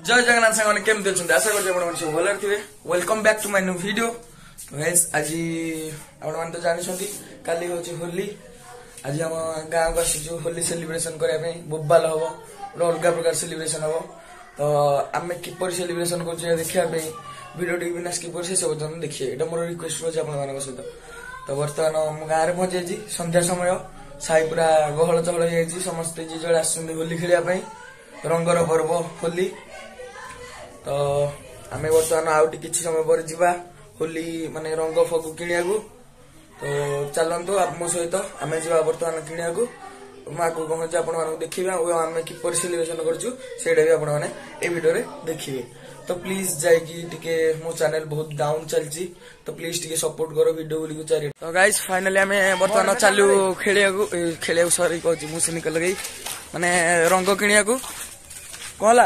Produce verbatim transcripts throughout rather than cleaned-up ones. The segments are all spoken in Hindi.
जय जगन्नाथ सांगने केमती अच्छा आशा कर सब भल थे। Welcome back to my new video. Guys आज आपण मैंने तो जानते काली हूँ होली। आज आम गाँव को आसीचु होली सेलिब्रेशन करने बोबाल हम अलग प्रकार सेलिब्रेशन हम। तो आम किपर सेलिब्रेशन कर देखा वीडियो टी बिना स्किप कर शेष पर्यटन देखिए। ये मोर रिक्वेस्ट रोज आप सहित। तो बर्तमान गाँव में पहुंची संध्या समय साई पूरा गहल चहल हो समस्ते जी जो आसुँच होली खेलने रंगर पर्व होली। तो आम बर्तमान आउट कि समय पर जा होली माने रंग फगु किणा। तो चलतु मो सहित आम जा बर्तमान किणा आगे कौन आप देखिए आम किपर सेलिब्रेशन करीडियो देखिए। तो प्लीज जाइए मो चैनल बहुत डाउन चलती तो प्लीज टे सपोर्ट करो वीडियो को चारि। तो गाइस फाइनली आम बर्तमान चालू खेलिया खेलिया सरी कहूँ मुझे निकल गई माने रंग किणा कहला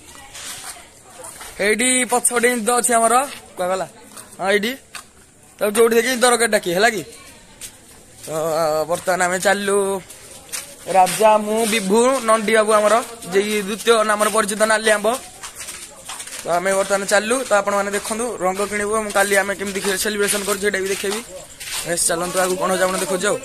एडी पछपटे तो अच्छी आमर कहला हाँ ये तो जो देखिए दरकार डाकी है कि। तो बर्तमान आम चलू राजा मु विभु नंदी बाबू आमर जे द्वितीय नाम परिचित नाली आंब। तो आम बर्तमान चलू तो आप देखु रंग किणु काली आम केमती सेलिब्रेशन कर देखेबी। चलतु आगे कौन हो देखो जाओ।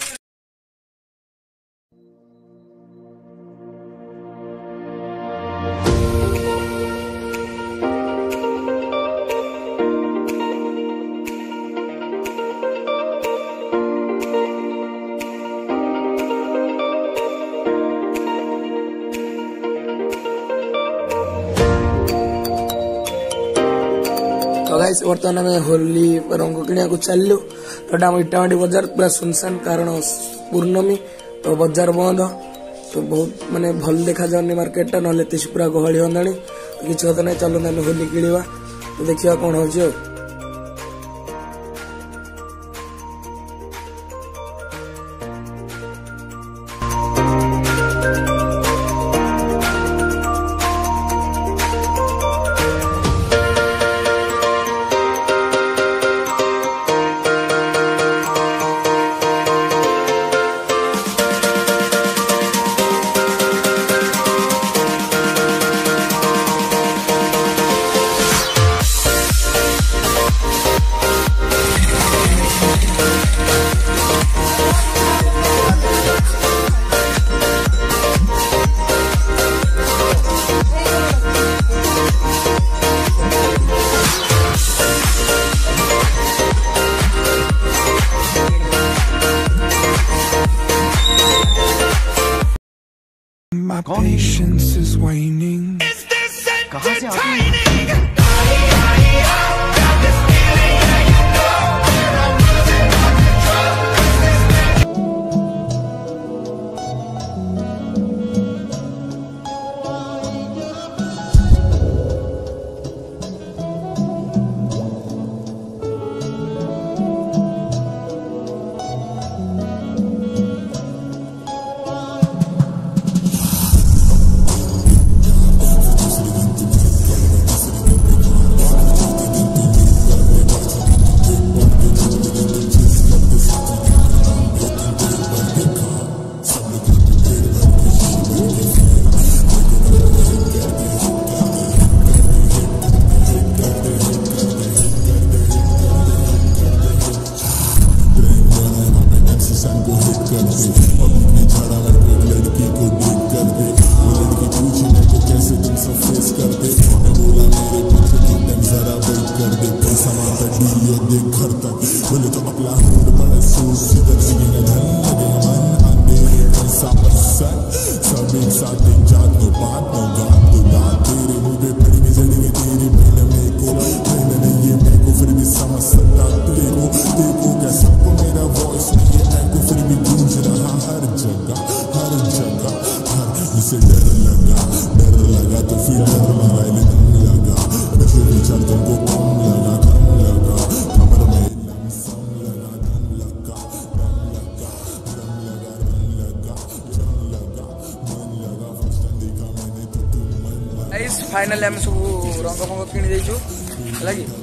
तो गाइस बर्तमान आम होली रंग किणा चलू। तो इटामाटी बजार पूरा सुनसान कारण पूर्णमी तो बजार बंद। तो बहुत माने भल देखा जानी मार्केट ना पूरा गहली होंदा किसी कथा ना। चलो आम होली किणवा तो देखिए कौन हो। My patience is waning. Is this entertaining? बोले तो अपना बड़ा सोच सब एक साथ जात नो बात नो गात नो गात तेरे मुँह पे पड़ी भी जलेंगे तेरी पहले मेरे को पहले नहीं ये मेरे को फिर भी समझ सकता देखो देखो क्या सबको मेरा वॉइस नहीं है मैं को फिर भी गूंज रहा हर जगह हर जगह हर जिसे डर लगा डर लगा तो फिर डर मोबाइल लगा बच्चे विचार तुमको कम लगा कम लगा कमर में लमसम लगा दम लगा दम लगा दम लगा रन लगा रन लगा मन लगा फर्स्ट देखा मैंने तो तुम मन लगा। गाइस फाइनली हम सब रंग फंग किणी देइछु हला कि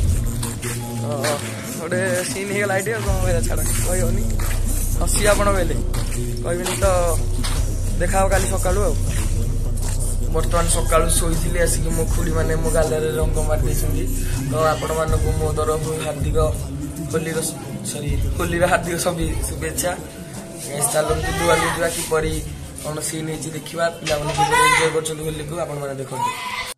गोटे सीन हो गला ये कौन छाड़ कहनी हसी आप कहनी तो देखा काली सका बर्तमान सकाळु सोईथिले आसिक मो खुड़ी माने मो गालरे रंग मार देछंती तो आपण मानकु मो तरफ हार्दिक होली सॉरी होली हार्दिक सभी शुभेच्छा चलो दुआ दुआ कि परी कौन सीन है देखा पिला एंजॉय कर होली को आपण माने देखो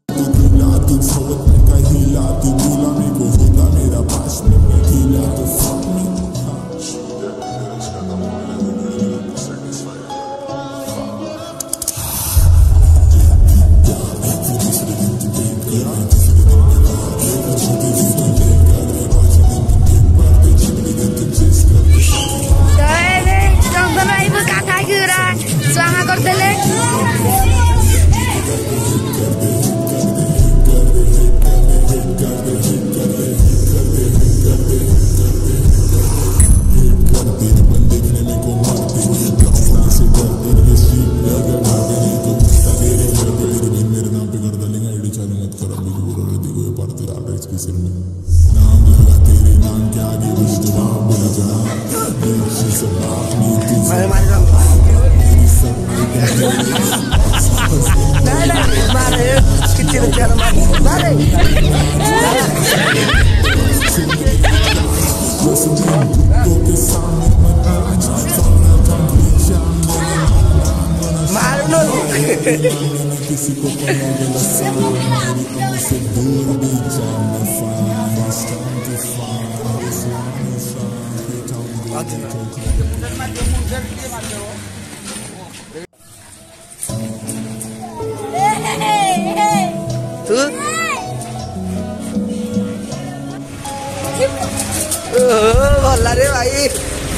भला रे भाई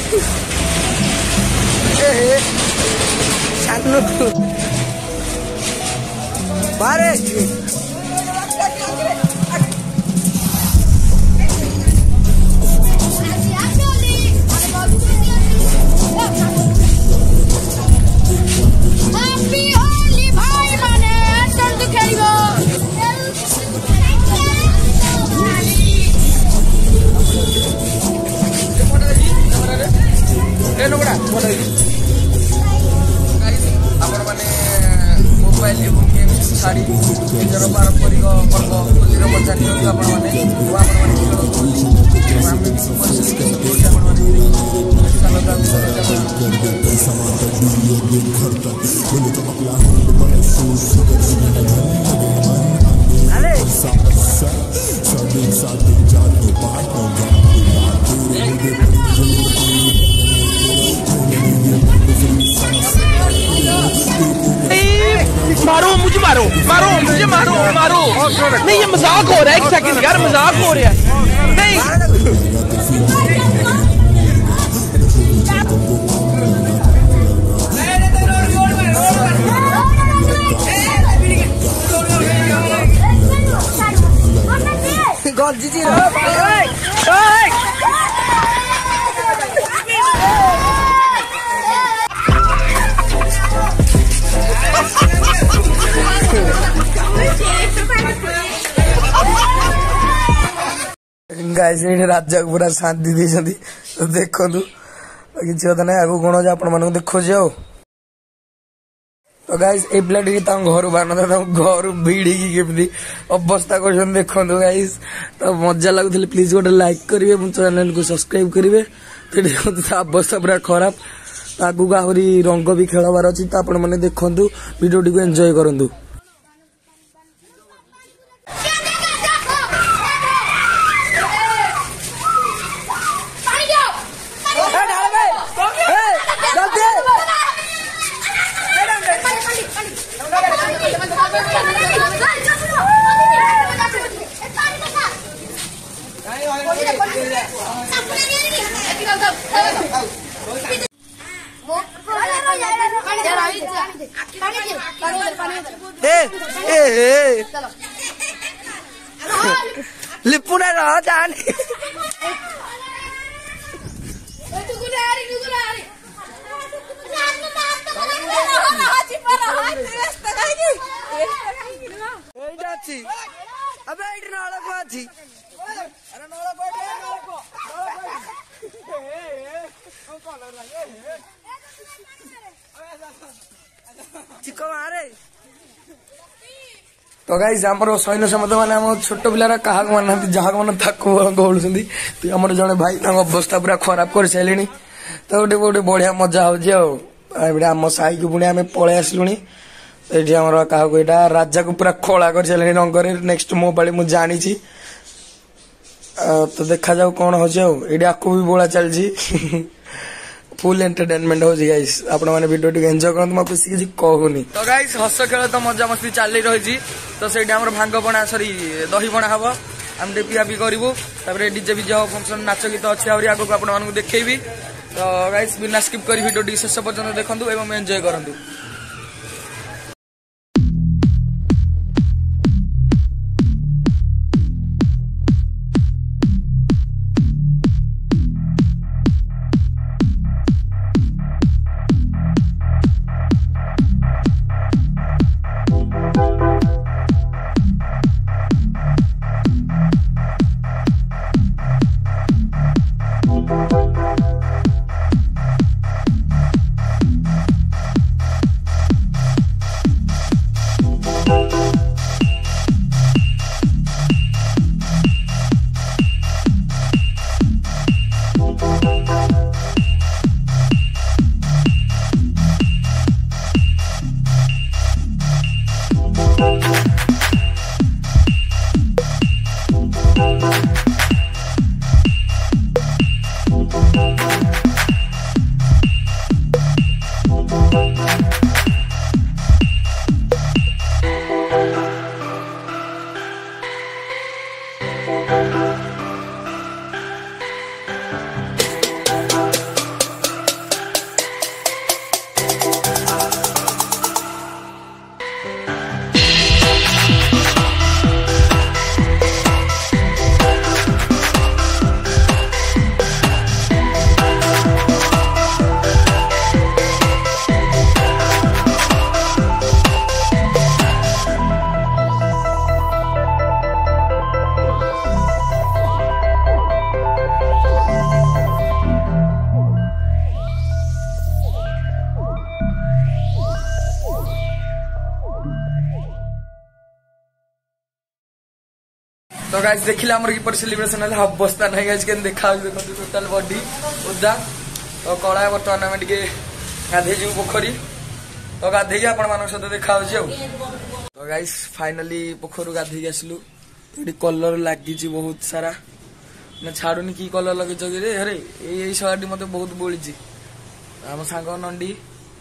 बारे मोबाइल एवं गेम छाड़ी निजर पारंपरिक पर्व होली मजा मारो मुझे मारो मारो मुझे मारो मारो नहीं ये मजाक हो रहा है एक सेकंड यार मजाक हो रहा है नहीं गॉड जी जी गाइस राजा पूरा शांति देछंती तो देखंतु किछि कथा नै आगु कोन जे आपण मानको देखो जे तो गाइस ए प्लेट ता घर बान घर भिड़ी की केमती अवस्था कर देखो गाइस तो मजा लगुले प्लीज गोटे लाइक करेंगे मो चैनल को सब्सक्राइब करेंगे तो देखो अवस्था पूरा खराब आगु आहरी रंग भी खेलबार अच्छी तो आपण मैंने देखु वीडियो टी एंजॉय करूँ लिपुना रह जान अबे चिको मारे तो गाइज आमर सैन्य समत मैंने छोट पिलार क्या माना जहाँ मन बोलुँच तो आम जड़े भाई अवस्था पूरा खराब कर सारे तो गोटे गोटे बढ़िया मजा हो आम साई को पुणी आम पलि आसलु ये आम क्या राजा को पूरा खड़ा कर सारे रंग नेक्स्ट मो पाली मुझे जानी तो देखा जाऊ कौन हो ये आपको भी बोला चलती फुल एंटरटेनमेंट हो गाइस आपण माने वीडियो टी एंजॉय करन म कुछ किछि कहूनी तो गाइस हस खेल तो मजा मस्ती चली रही तो सेठी हमर भांग पणा सॉरी दही पणा हबो हम टे पिया पी करबो तबरे डीजे बीजे हो फंक्शन नाच गीत अछि आउरी आगो आपण मानकु देखैबी तो गाइस बिना स्किप करी वीडियो टी शेष पर्यंत देखंतु एवं एंजॉय करंतु। तो गाइस देखिले हमर की पर सेलिब्रेशन है अवस्था नहीं गाइस के देखा देखो टोटल बॉडी उदा तो कळा बर्तमान हम टिके गाधे जो पोखरी तो गाधे आपण मान सहित देखा हो तो गाइस फाइनली पोखरु गाधे आसलु तो कलर लागी बहुत सारा मैं छाड़ुनी की कलर लगे रे अरे ये शर्ट मते बहुत बोली आम सांग नंडी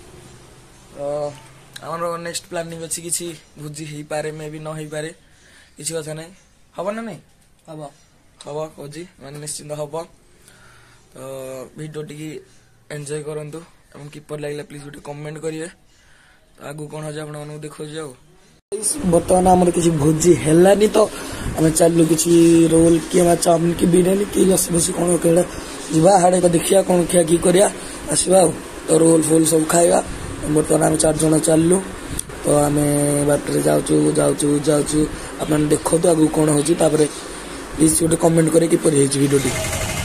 तो आमर नेक्स्ट प्लानिंग अच्छी किसी भोजी हो पारे मे भी न हो पारे किसी कथा नहीं हम ना नहीं हम हम कौजी मैंने निश्चिंत हम तो वीडियो टी एंजॉय करंतु एवं किपर लगे प्लीज गोटे कमेंट करेंगे तो आगु कौन हो देखो जाओ बर्तमान आम किसी भोजी है तो आम चलू किसी रोल कि चाउमिन की बिरियानी कि लसी फसी कौन कह जा हाड़े तो देखिया कौन खिया कि करिया आसवा तो रोल फोल सब खाइबा बर्तमान आम चार जन चलू तो आम बाटर जाऊँ जाऊँ जाऊँ आप देखो तो आगू कौन हो प्लीज गोटे कमेंट करे किपर वीडियो टी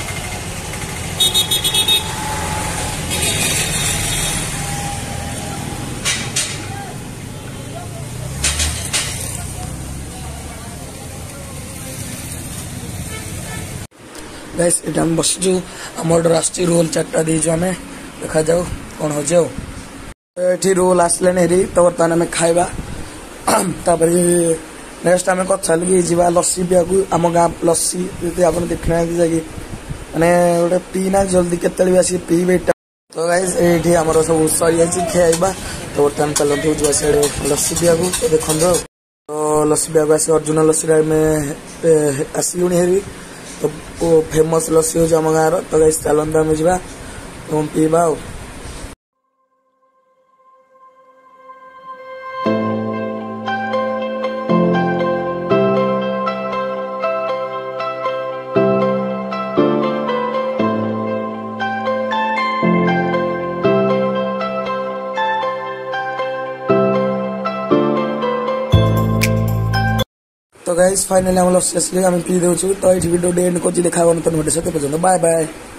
गाइस ये हम बसचु आम राष्ट्रीय रोल चार्टा देचु आम देखा जाऊ कौन हो जाओ ये रोल आसले हेरी तो बर्तमान आम खाइबा नेक्स्ट आम कथा लगे जा लस्सी पिया आम गाँ लस्सी आप देखना जाकि मैंने गोटे पीना जल्दी केतले भी आसिक पीबे तो गाइस ये आम सब सरी जाए खाइबा तो बर्तमान चलते जो से लस्सी पिया तो देखो तो लस्सी पिया आस अर्जुन लस्सी आसलु हेरी तो फेमस लस्सी हो आम गाँव तो गाइस चलते आम जा तो पीवा तो गाइस फाइनली हम लस्सी आम पी दे तो ये वीडियो एंड कर देखा तो बाय बाय।